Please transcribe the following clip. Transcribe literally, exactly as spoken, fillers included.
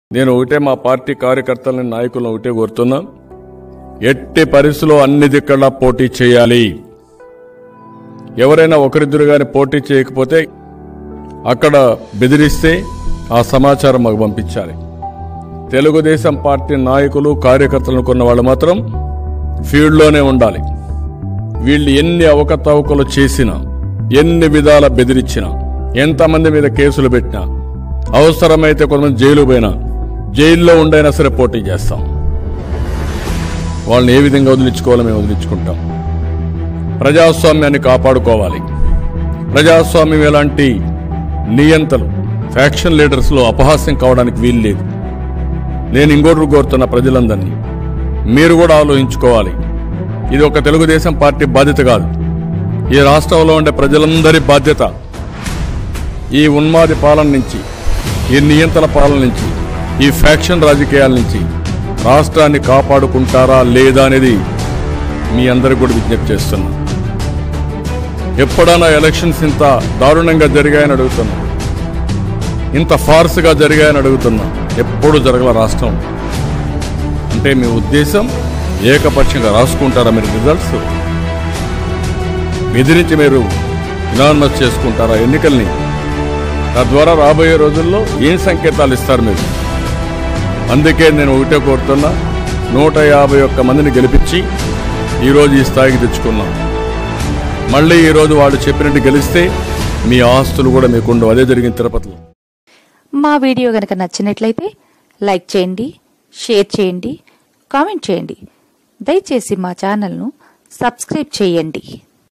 నేను ఒకటే మా పార్టీ కార్యకర్తలని నాయకులను ఒకటే కోరుతున్నా, ఎట్టి పరిస్థితుల్లో అన్ని దిక్కలా పోటీ చేయాలి. ఎవరైనా ఒకరిద్దరు గాని పోటీ చేయకపోతే అక్కడ బెదిరిస్తే ఆ సమాచారం మాకు పంపించాలి. తెలుగుదేశం పార్టీ నాయకులు కార్యకర్తలను కొన్న వాళ్ళు మాత్రం ఫీల్డ్లోనే ఉండాలి. వీళ్ళు ఎన్ని అవకతవకలు చేసినా, ఎన్ని విధాల బెదిరించినా, ఎంతమంది మీద కేసులు పెట్టినా, అవసరమైతే కొంతమంది జైలు పోయినా జైల్లో ఉండైనా సరే పోటీ చేస్తాం. వాళ్ళని ఏ విధంగా వదిలించుకోవాలో మేము వదిలించుకుంటాం. ప్రజాస్వామ్యాన్ని కాపాడుకోవాలి. ప్రజాస్వామ్యం ఎలాంటి నియంతలు ఫ్యాక్షన్ లీడర్స్లో అపహాస్యం కావడానికి వీలు లేదు. నేను ఇంకోటి కోరుతున్న ప్రజలందరినీ మీరు కూడా ఆలోచించుకోవాలి. ఇది ఒక తెలుగుదేశం పార్టీ బాధ్యత కాదు, ఈ రాష్ట్రంలో ఉండే ప్రజలందరి బాధ్యత. ఈ ఉన్మాది పాలన నుంచి, ఈ నియంత్రణ పాలన నుంచి, ఈ ఫ్యాక్షన్ రాజకీయాల నుంచి రాష్ట్రాన్ని కాపాడుకుంటారా లేదా అనేది మీ అందరికి కూడా విజ్ఞప్తి చేస్తున్నా. ఎప్పుడైనా ఎలక్షన్స్ ఇంత దారుణంగా జరిగాయని అడుగుతున్నా, ఇంత ఫార్స్గా జరిగాయని అడుగుతున్నా. ఎప్పుడు జరగల రాష్ట్రం. అంటే మీ ఉద్దేశం ఏకపక్షంగా రాసుకుంటారా మీరు రిజల్ట్స్? బెదిరించి మీరు యునానిమస్ చేసుకుంటారా ఎన్నికల్ని? తద్వారా రాబోయే రోజుల్లో ఏం సంకేతాలు ఇస్తారు మీరు? అందుకే నేను ఒకటే కోరుతున్నా, నూట యాభై ఒక్క మందిని గెలిపించి ఈరోజు ఈ స్థాయికి తెచ్చుకున్నాం. మళ్ళీ ఈరోజు వాళ్ళు చెప్పినట్టు గెలిస్తే మీ ఆస్తులు కూడా మీకుండవు. అదే జరిగింది తిరుపతిలో. మా వీడియో గనక నచ్చినట్లయితే లైక్ చేయండి, షేర్ చేయండి, కామెంట్ చేయండి. దయచేసి మా ఛానల్ను సబ్స్క్రైబ్ చేయండి.